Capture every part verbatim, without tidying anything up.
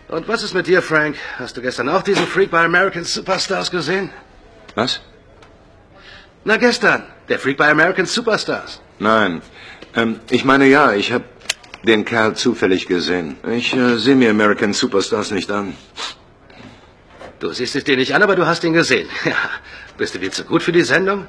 Und was ist mit dir, Frank? Hast du gestern auch diesen Freak bei American Superstars gesehen? Was? Na, gestern. Der Freak bei American Superstars. Nein. Ähm, ich meine, ja, ich habe den Kerl zufällig gesehen. Ich äh, sehe mir American Superstars nicht an. Du siehst es dir nicht an, aber du hast ihn gesehen. Ja. Bist du dir zu gut für die Sendung?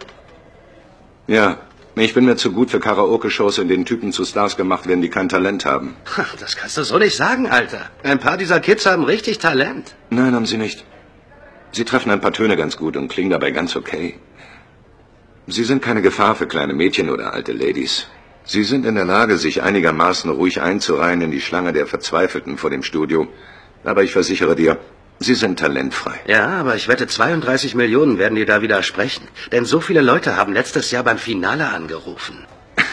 Ja. Ich bin mir zu gut für Karaoke-Shows, in denen Typen zu Stars gemacht werden, die kein Talent haben. Das kannst du so nicht sagen, Alter. Ein paar dieser Kids haben richtig Talent. Nein, haben sie nicht. Sie treffen ein paar Töne ganz gut und klingen dabei ganz okay. Sie sind keine Gefahr für kleine Mädchen oder alte Ladies. Sie sind in der Lage, sich einigermaßen ruhig einzureihen in die Schlange der Verzweifelten vor dem Studio. Aber ich versichere dir, sie sind talentfrei. Ja, aber ich wette, zweiunddreißig Millionen werden dir da widersprechen. Denn so viele Leute haben letztes Jahr beim Finale angerufen.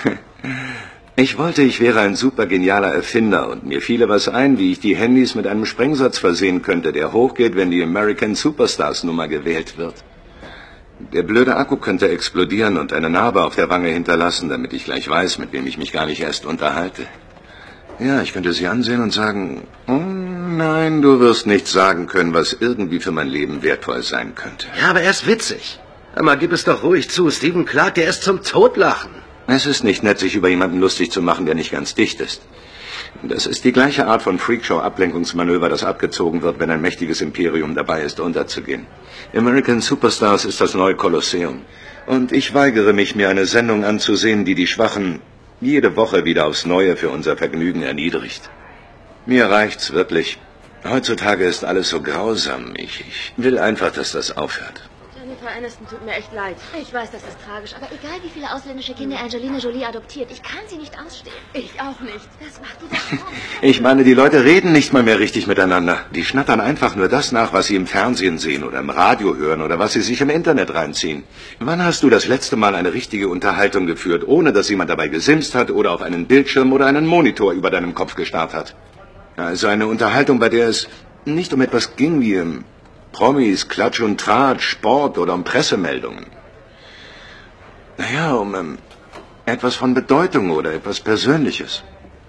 Ich wollte, ich wäre ein super genialer Erfinder und mir fiele was ein, wie ich die Handys mit einem Sprengsatz versehen könnte, der hochgeht, wenn die American Superstars Nummer gewählt wird. Der blöde Akku könnte explodieren und eine Narbe auf der Wange hinterlassen, damit ich gleich weiß, mit wem ich mich gar nicht erst unterhalte. Ja, ich könnte sie ansehen und sagen, oh nein, du wirst nichts sagen können, was irgendwie für mein Leben wertvoll sein könnte. Ja, aber er ist witzig. Aber gib es doch ruhig zu, Stephen Clark, der ist zum Totlachen. Es ist nicht nett, sich über jemanden lustig zu machen, der nicht ganz dicht ist. Das ist die gleiche Art von Freakshow-Ablenkungsmanöver, das abgezogen wird, wenn ein mächtiges Imperium dabei ist, unterzugehen. American Superstars ist das neue Kolosseum. Und ich weigere mich, mir eine Sendung anzusehen, die die Schwachen jede Woche wieder aufs Neue für unser Vergnügen erniedrigt. Mir reicht's wirklich. Heutzutage ist alles so grausam. Ich, ich will einfach, dass das aufhört. Jennifer Aniston tut mir echt leid. Ich weiß, das ist tragisch, aber egal wie viele ausländische Kinder Angelina Jolie adoptiert, ich kann sie nicht ausstehen. Ich auch nicht. Das macht die doch. Ich meine, die Leute reden nicht mal mehr richtig miteinander. Die schnattern einfach nur das nach, was sie im Fernsehen sehen oder im Radio hören oder was sie sich im Internet reinziehen. Wann hast du das letzte Mal eine richtige Unterhaltung geführt, ohne dass jemand dabei gesimst hat oder auf einen Bildschirm oder einen Monitor über deinem Kopf gestarrt hat? Also eine Unterhaltung, bei der es nicht um etwas ging wie im Promis, Klatsch und Tratsch, Sport oder um Pressemeldungen. Naja, um ähm, etwas von Bedeutung oder etwas Persönliches.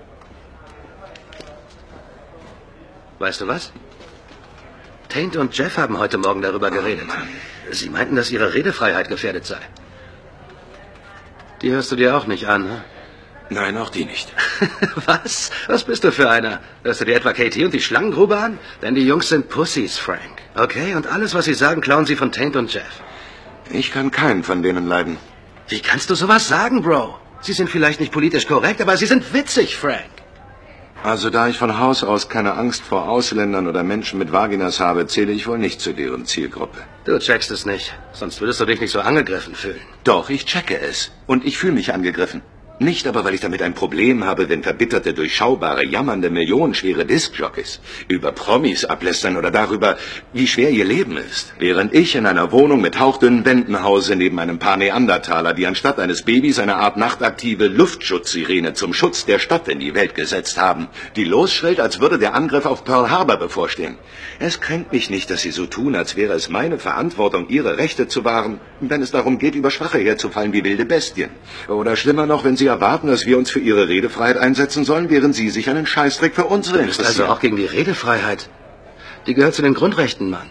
Weißt du was? Taint und Jeff haben heute Morgen darüber geredet. Sie meinten, dass ihre Redefreiheit gefährdet sei. Die hörst du dir auch nicht an, ne? Nein, auch die nicht. Was? Was bist du für einer? Hörst du dir etwa Katie und die Schlangengrube an? Denn die Jungs sind Pussys, Frank. Okay, und alles, was sie sagen, klauen sie von Taint und Jeff. Ich kann keinen von denen leiden. Wie kannst du sowas sagen, Bro? Sie sind vielleicht nicht politisch korrekt, aber sie sind witzig, Frank. Also da ich von Haus aus keine Angst vor Ausländern oder Menschen mit Vaginas habe, zähle ich wohl nicht zu deren Zielgruppe. Du checkst es nicht, sonst würdest du dich nicht so angegriffen fühlen. Doch, ich checke es. Und ich fühle mich angegriffen. Nicht aber, weil ich damit ein Problem habe, wenn verbitterte, durchschaubare, jammernde, millionenschwere Diskjockeys über Promis ablästern oder darüber, wie schwer ihr Leben ist. Während ich in einer Wohnung mit hauchdünnen Wänden hause neben einem paar Neandertaler, die anstatt eines Babys eine Art nachtaktive Luftschutzsirene zum Schutz der Stadt in die Welt gesetzt haben, die losschrillt, als würde der Angriff auf Pearl Harbor bevorstehen. Es kränkt mich nicht, dass sie so tun, als wäre es meine Verantwortung, ihre Rechte zu wahren, wenn es darum geht, über Schwache herzufallen wie wilde Bestien. Oder schlimmer noch, wenn sie erwarten, dass wir uns für ihre Redefreiheit einsetzen sollen, während sie sich einen Scheißdreck für unsere interessieren. Du bist also auch gegen die Redefreiheit. Die gehört zu den Grundrechten, Mann.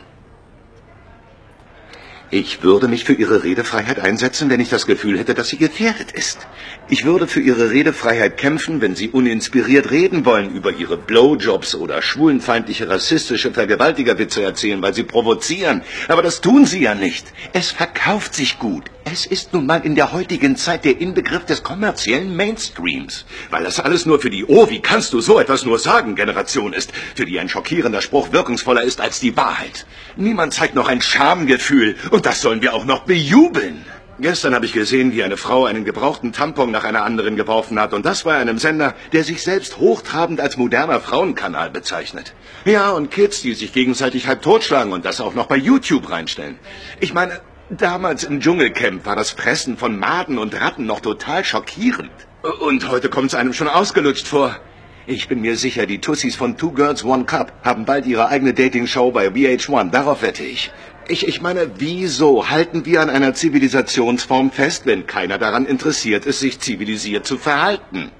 Ich würde mich für ihre Redefreiheit einsetzen, wenn ich das Gefühl hätte, dass sie gefährdet ist. Ich würde für ihre Redefreiheit kämpfen, wenn sie uninspiriert reden wollen, über ihre Blowjobs oder schwulenfeindliche, rassistische Vergewaltigerwitze erzählen, weil sie provozieren. Aber das tun sie ja nicht. Es verkauft sich gut. Es ist nun mal in der heutigen Zeit der Inbegriff des kommerziellen Mainstreams. Weil das alles nur für die "Oh, wie kannst du so etwas nur sagen" Generation ist, für die ein schockierender Spruch wirkungsvoller ist als die Wahrheit. Niemand zeigt noch ein Schamgefühl und das sollen wir auch noch bejubeln. Gestern habe ich gesehen, wie eine Frau einen gebrauchten Tampon nach einer anderen geworfen hat. Und das bei einem Sender, der sich selbst hochtrabend als moderner Frauenkanal bezeichnet. Ja, und Kids, die sich gegenseitig halb totschlagen und das auch noch bei YouTube reinstellen. Ich meine, damals im Dschungelcamp war das Fressen von Maden und Ratten noch total schockierend. Und heute kommt es einem schon ausgelutscht vor. Ich bin mir sicher, die Tussis von Two Girls One Cup haben bald ihre eigene Dating-Show bei V H eins. Darauf wette ich. Ich, ich meine, wieso halten wir an einer Zivilisationsform fest, wenn keiner daran interessiert ist, sich zivilisiert zu verhalten?